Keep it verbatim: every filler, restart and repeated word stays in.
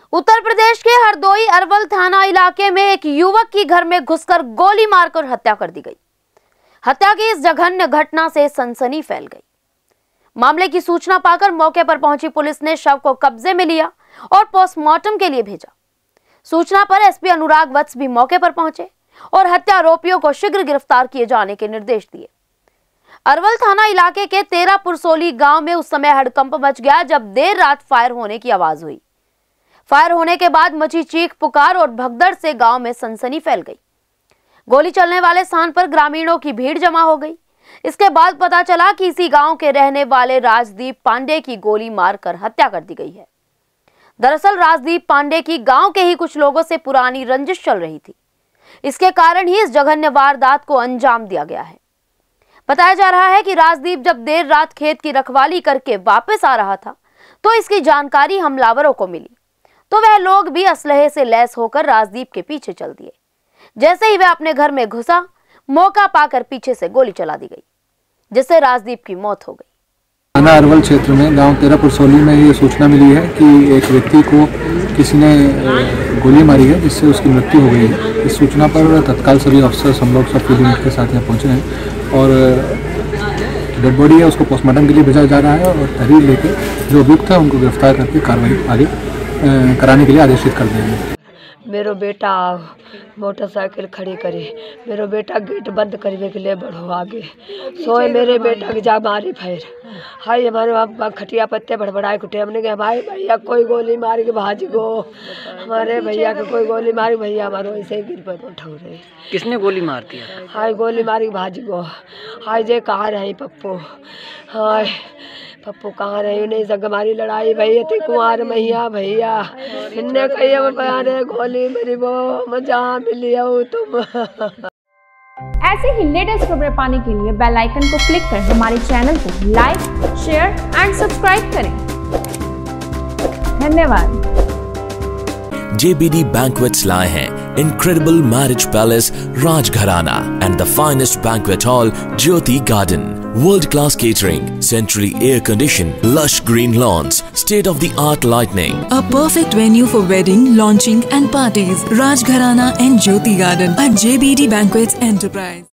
उत्तर प्रदेश के हरदोई अरवल थाना इलाके में एक युवक की घर में घुसकर गोली मारकर हत्या कर दी गई। हत्या की इस जघन्य घटना से सनसनी फैल गई। मामले की सूचना पाकर मौके पर पहुंची पुलिस ने शव को कब्जे में लिया और पोस्टमार्टम के लिए भेजा। सूचना पर एसपी अनुराग वत्स भी मौके पर पहुंचे और हत्या आरोपियों को शीघ्र गिरफ्तार किए जाने के निर्देश दिए। अरवल थाना इलाके के तेरह पुरसोली गांव में उस समय हड़कंप मच गया जब देर रात फायर होने की आवाज हुई। फायर होने के बाद मची चीख पुकार और भगदड़ से गांव में सनसनी फैल गई। गोली चलने वाले स्थान पर ग्रामीणों की भीड़ जमा हो गई। इसके बाद पता चला कि इसी गांव के रहने वाले राजदीप पांडे की गोली मारकर हत्या कर दी गई है। दरअसल राजदीप पांडे की गांव के ही कुछ लोगों से पुरानी रंजिश चल रही थी। इसके कारण ही इस जघन्य वारदात को अंजाम दिया गया है। बताया जा रहा है कि राजदीप जब देर रात खेत की रखवाली करके वापस आ रहा था तो इसकी जानकारी हमलावरों को मिली, तो वह लोग भी असलहे से लैस होकर राजदीप के पीछे चल दिए। जैसे ही वह अपने घर में घुसा, मौका पाकर पीछे से गोली चला दी गई, जिससे राजदीप की मौत हो गई। थाना अरवल क्षेत्र में गांव तेरह पुरसोली में ये सूचना मिली है कि एक व्यक्ति को किसी ने गोली मारी है, जिससे उसकी मृत्यु हो गई है। इस सूचना पर तत्काल सभी अफसर हम लोग सब फील्ड यूनिट के साथ यहाँ पहुँचे हैं और डेड बॉडी है उसको पोस्टमार्टम के लिए भेजा जा रहा है और तहरीर लेके जो अभियुक्त है उनको गिरफ्तार करके कार्रवाई आगे कराने के लिए आदेशित कर देंगे। मेरो बेटा मोटरसाइकिल खड़ी करे, मेरो बेटा गेट बंद करने के लिए बढ़ो आगे सोए, मेरे बेटा की जा मारी फिर हाय हमारे खटिया पत्ते बड़बड़ाए कुटे। हमने कहा भाई भैया कोई गोली मार के भाज गो, हमारे भैया के कोई गोली मारी, भैया हमारे ऐसे ही गिर पर उठा रहे। किसने गोली मार दिया? हाय गोली मारी के भाज गो। हाय जे कहाँ रही पप्पू, हाय पप्पू कहाँ रही, नहीं संग हमारी लड़ाई भैया थी कुंवर मैया भैया इन्ने कही बयान गोली मेरी वो मजा मिली हो तुम। ऐसे ही लेटेस्ट खबरें पाने के लिए बेल आइकन को क्लिक कर हमारे चैनल को लाइक, शेयर एंड सब्सक्राइब करें। धन्यवाद। J B D Banquets लाए हैं incredible marriage palace Rajgharana and the finest banquet hall Jyoti Garden. World-class catering, centrally air-conditioned, lush green lawns, state-of-the-art lighting. A perfect venue for wedding, launching and parties. Rajgharana and Jyoti Garden at J B D Banquets Enterprise.